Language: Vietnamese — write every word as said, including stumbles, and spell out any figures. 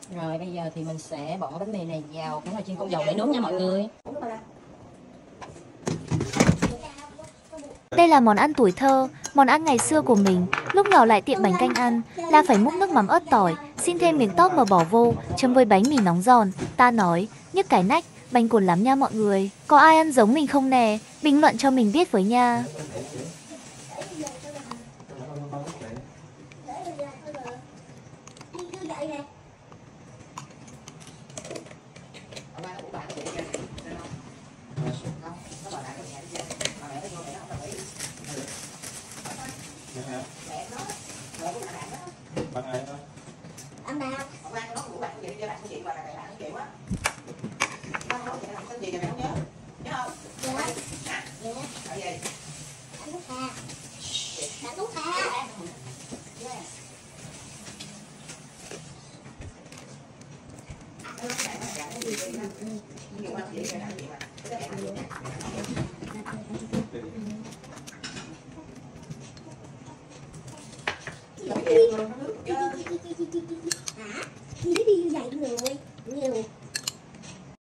Rồi bây giờ thì mình sẽ bỏ bánh mì này vào cái nồi chiên không dầu để nướng nha mọi người. Đây là món ăn tuổi thơ, món ăn ngày xưa của mình. Lúc nhỏ lại tiệm bánh canh ăn, là phải múc nước mắm ớt tỏi, xin thêm miếng tóp mà bỏ vô, chấm với bánh mì nóng giòn. Ta nói, nhức cái nách, bánh cuốn lắm nha mọi người. Có ai ăn giống mình không nè? Bình luận cho mình biết với nha. Anh nào? Bạn Tú Hà. Bạn Tú Hà.